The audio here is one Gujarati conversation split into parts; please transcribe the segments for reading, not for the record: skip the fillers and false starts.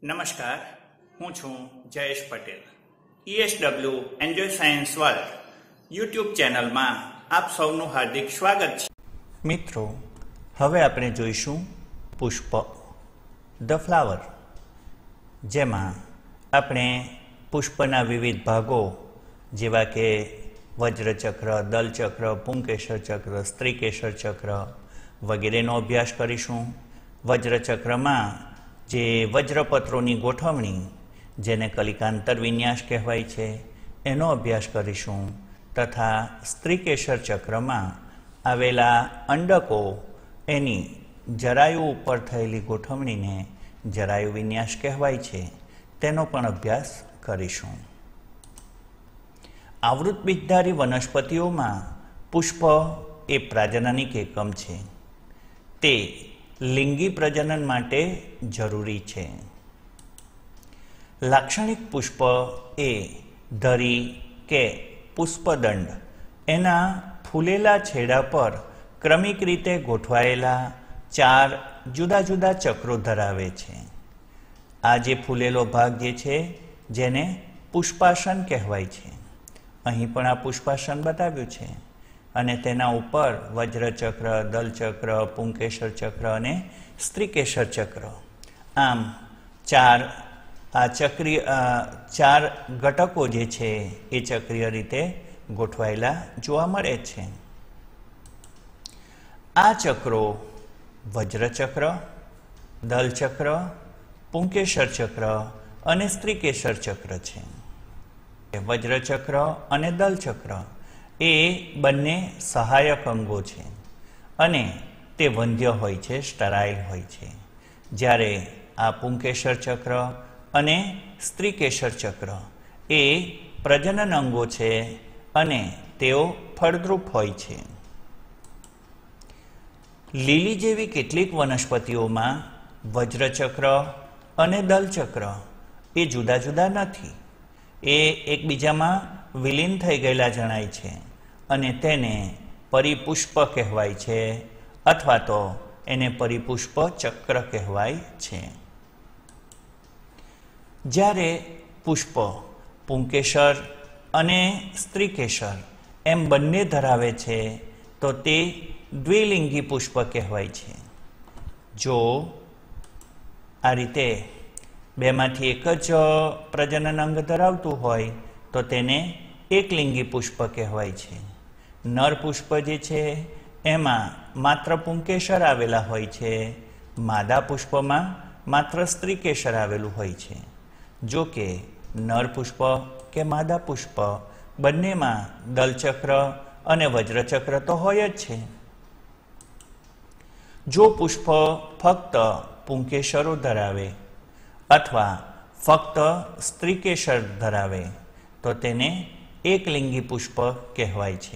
નમસ્કાર, હું છું Jayesh Patel. ESW enjoy science world YouTube ચેનલમાં આપ સૌનું હાર્દિક સ્વાગત છે. મિત્રો, હવે આપણે જોઈશું પુષ્પ, ધ ફ્લાવર, જેમાં આપણે પુષ્પના વિવિધ ભાગો જેવા કે વજ્રચક્ર, દલચક્ર, પુંકેસર ચક્ર, સ્ત્રીકેસર ચક્ર વગેરેનો અભ્યાસ કરીશું. વજ્રચક્રમાં જે વજ્રપત્રોની ગોઠવણી, જેને કલિકાંતર વિન્યાસ કહેવાય છે, એનો અભ્યાસ કરીશું. તથા સ્ત્રીકેસર ચક્રમાં આવેલા અંડકો, એની જરાયુ ઉપર થયેલી ગોઠવણીને જરાયુ વિન્યાસ કહેવાય છે, તેનો પણ અભ્યાસ કરીશું. આવૃત બીજધારી વનસ્પતિઓમાં પુષ્પ એ પ્રાજનનિક એકમ છે. તે લિંગી પ્રજનન માટે જરૂરી છે. લાક્ષણિક પુષ્પ એ ધરી કે પુષ્પદંડ, એના ફૂલેલા છેડા પર ક્રમિક રીતે ગોઠવાયેલા 4 જુદા જુદા ચક્રો ધરાવે છે. આ જે ફૂલેલો ભાગ જે છે, જેને પુષ્પાસન કહેવાય છે. અહીં પણ આ પુષ્પાસન બતાવ્યું છે અને તેના ઉપર વજ્રચક્ર, દલચક્ર, પુંકેસર ચક્ર અને સ્ત્રીકેસર ચક્ર, આમ 4 ઘટકો જે છે એ ચક્રીય રીતે ગોઠવાયેલા જોવા મળે છે. આ ચક્રો વજ્રચક્ર, દલચક્ર, પુંકેસર ચક્ર અને સ્ત્રીકેસર ચક્ર છે. વજ્રચક્ર અને દલચક્ર એ બંને સહાયક અંગો છે અને તે વંધ્ય હોય છે, સ્ટરાઇલ હોય છે. જ્યારે આ પુંકેસર ચક્ર અને સ્ત્રીકેસર ચક્ર એ પ્રજનન અંગો છે અને તેઓ ફળદ્રુપ હોય છે. લીલી જેવી કેટલીક વનસ્પતિઓમાં વજ્રચક્ર અને દલચક્ર એ જુદા જુદા નથી. એ એકબીજામાં વિલીન થઈ ગયેલા જણાય છે અને તેને પરિપુષ્પ કહેવાય છે, અથવા તો એને પરિપુષ્પ ચક્ર કહેવાય છે. જ્યારે પુષ્પ પુંકેસર અને સ્ત્રીકેસર એમ બંને ધરાવે છે તો તે દ્વિલિંગી પુષ્પ કહેવાય છે. જો આ રીતે બેમાંથી એક જ પ્રજનન અંગ ધરાવતું હોય તો તેને એકલિંગી પુષ્પ કહેવાય છે. નર પુષ્પ જે છે એમાં માત્ર પુંકેસર આવેલા હોય છે, માદા પુષ્પમાં માત્ર સ્ત્રીકેસર આવેલું હોય છે. જો કે નર પુષ્પ કે માદા પુષ્પ બંનેમાં દલચક્ર અને વજ્રચક્ર તો હોય જ છે. જો પુષ્પ ફક્ત પુંકેસરો ધરાવે અથવા ફક્ત સ્ત્રીકેસર ધરાવે તો તેને એકલિંગી પુષ્પ કહેવાય છે.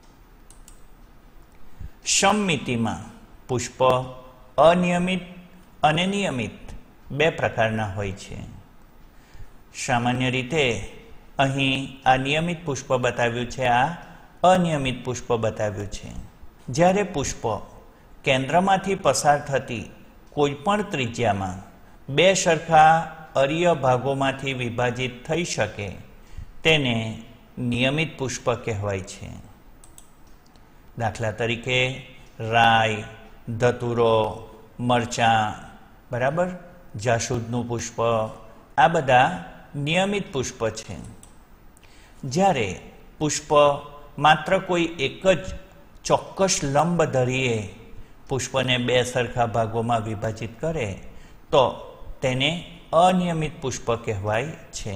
સમમિતિમાં પુષ્પ અનિયમિત અને નિયમિત 2 પ્રકારના હોય છે. સામાન્ય રીતે અહીં આ નિયમિત પુષ્પ બતાવ્યું છે, આ અનિયમિત પુષ્પ બતાવ્યું છે. જ્યારે પુષ્પ કેન્દ્રમાંથી પસાર થતી કોઈ પણ ત્રિજ્યામાં 2 સરખા અરીય ભાગોમાંથી વિભાજિત થઈ શકે તેને નિયમિત પુષ્પ કહેવાય છે. દાખલા તરીકે રાઈ, ધતુરો, મરચાં, બરાબર, જાસૂદનું પુષ્પ, આ બધા નિયમિત પુષ્પ છે. જ્યારે પુષ્પ માત્ર કોઈ એક જ ચોક્કસ લંબ ધરીએ પુષ્પને 2 સરખા ભાગોમાં વિભાજિત કરે તો તેને અનિયમિત પુષ્પ કહેવાય છે.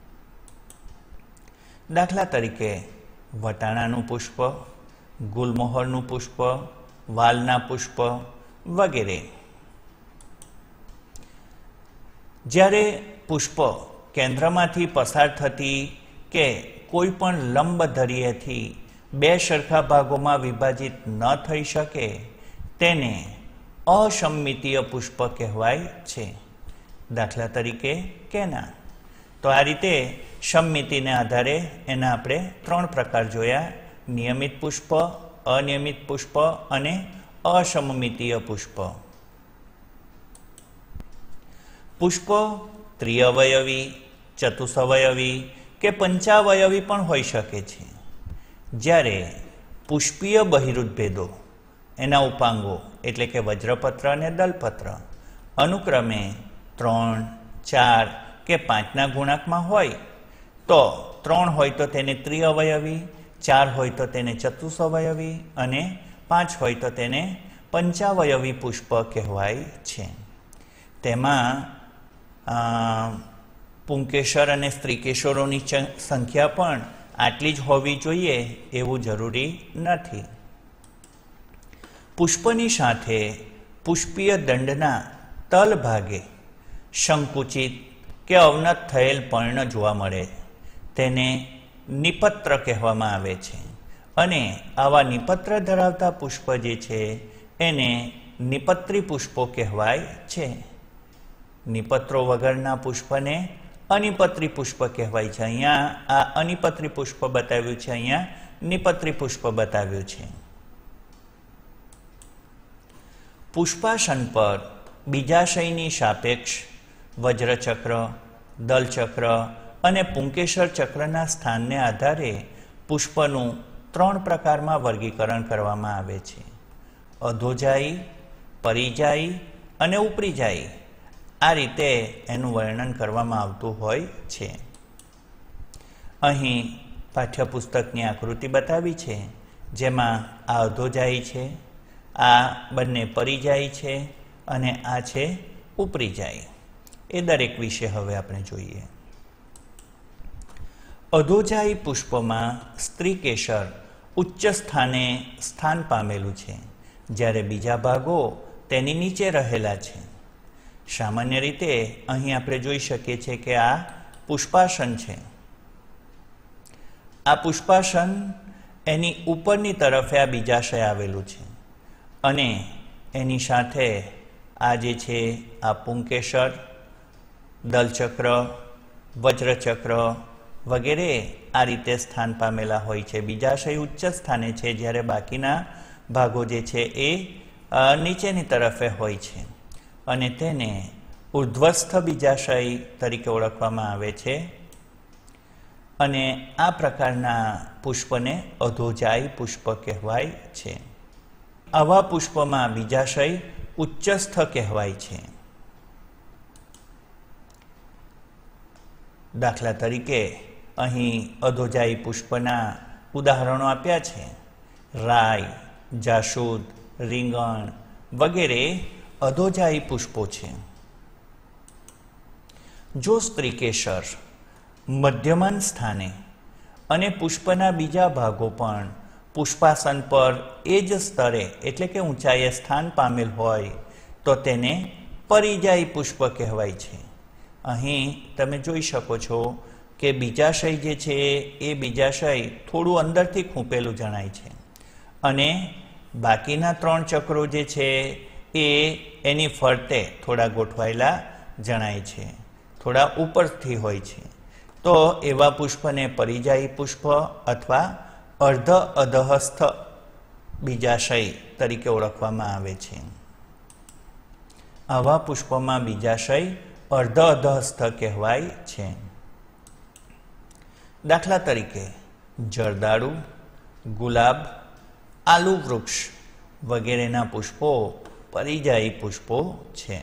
દાખલા તરીકે વટાણાનું પુષ્પ, ગુલમોહરનું પુષ્પ, વાલના પુષ્પ વગેરે. જ્યારે પુષ્પ કેન્દ્રમાંથી પસાર થતી કે કોઈ પણ લંબ ધરીએથી 2 સરખા ભાગોમાં વિભાજિત ન થઈ શકે તેને અસમમિતીય પુષ્પ કહેવાય છે. દાખલા તરીકે કેના. તો આ રીતે સમમિતિને આધારે એના આપણે 3 પ્રકાર જોયા: નિયમિત પુષ્પ, અનિયમિત પુષ્પ અને અસમમિતીય પુષ્પ. પુષ્પ ત્રિઅવયવી, ચતુસવયવી કે પંચાવયવી પણ હોઈ શકે છે. જ્યારે પુષ્પીય બહિરુદભેદો એના ઉપાંગો એટલે કે વજ્રપત્ર અને દલપત્ર અનુક્રમે 3, 4 કે 5ના ગુણાંકમાં હોય તો 3 હોય તો તેને ત્રિઅવયવી, 4 હોય તો તેને ચતુસવયવી અને 5 હોય તો તેને પંચાવયવી પુષ્પ કહેવાય છે. તેમાં પુંકેસર અને સ્ત્રીકેસરોની સંખ્યા પણ આટલી જ હોવી જોઈએ એવું જરૂરી નથી. પુષ્પની સાથે પુષ્પીય દંડના તલ ભાગે સંકુચિત કે અવનત થયેલ પર્ણ જોવા મળે તેને નિપત્ર કહેવામાં આવે છે. અને આવા નિપત્ર ધરાવતા પુષ્પ જે છે એને નિપત્રી પુષ્પો કહેવાય છે. નિપત્રો વગરના પુષ્પને અનિપત્રી પુષ્પ કહેવાય છે. અહીંયા આ અનિપત્રી પુષ્પ બતાવ્યું છે, અહીંયા નિપત્રી પુષ્પ બતાવ્યું છે. પુષ્પાસન પર બીજાશયની સાપેક્ષ વજ્રચક્ર, દલચક્ર અને પુંકેસર ચક્રના સ્થાનને આધારે પુષ્પનું 3 પ્રકારમાં વર્ગીકરણ કરવામાં આવે છે: અધોજાયી, પરિજાયી અને ઉપરીજાયી. આ રીતે એનું વર્ણન કરવામાં આવતું હોય છે. અહીં પાઠ્યપુસ્તકની આકૃતિ બતાવી છે, જેમાં આ અધોજાયી છે, આ બંને પરિજાયી છે અને આ છે ઉપરીજાયી. એ દરેક વિશે હવે આપણે જોઈએ. અધોજાયી પુષ્પમાં સ્ત્રીકેસર ઉચ્ચ સ્થાને સ્થાન પામેલું છે, જ્યારે બીજા ભાગો તેની નીચે રહેલા છે. સામાન્ય રીતે અહીં આપણે જોઈ શકીએ છીએ કે આ પુષ્પાસન છે. આ પુષ્પાસન એની ઉપરની તરફે આ બીજાશય આવેલું છે અને એની સાથે આ જે છે આ પુંકેસર, દલચક્ર, વજ્રચક્ર વગેરે આ રીતે સ્થાન પામેલા હોય છે. બીજાશય ઉચ્ચ સ્થાને છે, જ્યારે બાકીના ભાગો જે છે એ નીચેની તરફે હોય છે અને તેને ઉર્ધ્વસ્થ બીજાશય તરીકે ઓળખવામાં આવે છે. અને આ પ્રકારના પુષ્પને અધોજાયી પુષ્પ કહેવાય છે. આવા પુષ્પમાં બીજાશય ઉચ્ચસ્થ કહેવાય છે. દાખલા તરીકે અહીં અધોજાયી પુષ્પના ઉદાહરણો આપ્યા છે: રાય, જાસૂદ, રીંગણ વગેરે અધોજાયી પુષ્પો છે. જો સ્ત્રીકેસર મધ્યમાન સ્થાને અને પુષ્પના બીજા ભાગો પણ પુષ્પાસન પર એ જ સ્તરે એટલે કે ઊંચાઈએ સ્થાન પામેલ હોય તો તેને પરિજાયી પુષ્પ કહેવાય છે. અહીં તમે જોઈ શકો છો કે બીજાશય જે છે એ બીજાશય થોડું અંદરથી ખૂંપેલું જણાય છે અને બાકીના 3 ચક્રો જે છે એ એની ફરતે થોડા ગોઠવાયેલા જણાય છે, થોડા ઉપરથી હોય છે. તો એવા પુષ્પને પરિજાયી પુષ્પ અથવા અર્ધ અધહસ્થ બીજાશય તરીકે ઓળખવામાં આવે છે. આવા પુષ્પમાં બીજાશય અર્ધ અધહસ્થ કહેવાય છે. દાખલા તરીકે જરદાળુ, ગુલાબ, આલુ વૃક્ષ વગેરેના પુષ્પો પરિજાયી પુષ્પો છે.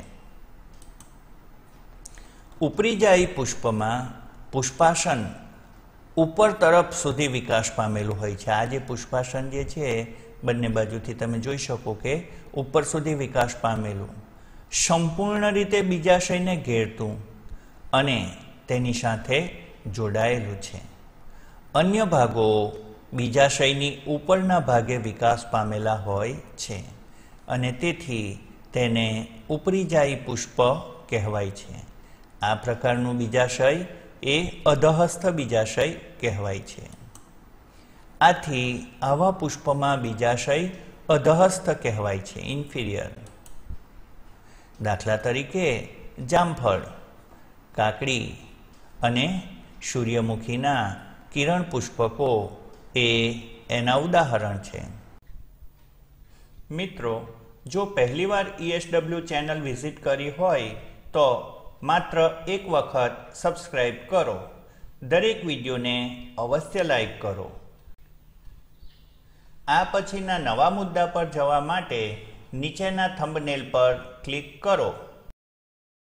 ઉપરીજાયી પુષ્પમાં પુષ્પાસન ઉપર તરફ સુધી વિકાસ પામેલું હોય છે. આ જે પુષ્પાસન જે છે બંને બાજુથી તમે જોઈ શકો કે ઉપર સુધી વિકાસ પામેલું, સંપૂર્ણ રીતે બીજાશયને ઘેરતું અને તેની સાથે જોડાયેલું છે. અન્ય ભાગો બીજાશયની ઉપરના ભાગે વિકાસ પામેલા હોય છે અને તેથી તેને ઉપરીજાયી પુષ્પ કહેવાય છે. આ પ્રકારનું બીજાશય એ અધહસ્થ બીજાશય કહેવાય છે. આથી આવા પુષ્પમાં બીજાશય અધહસ્થ કહેવાય છે, ઇન્ફિરિયર. દાખલા તરીકે જામફળ, કાકડી અને સૂર્યમુખીના કિરણ પુષ્પકો એ એના ઉદાહરણ છે. મિત્રો, જો પહેલીવાર ESW ચેનલ વિઝિટ કરી હોય તો માત્ર એક વખત સબસ્ક્રાઈબ કરો. દરેક વિડીયોને અવશ્ય લાઈક કરો. આ પછીના નવા મુદ્દા પર જવા માટે નીચેના થંબનેલ પર ક્લિક કરો.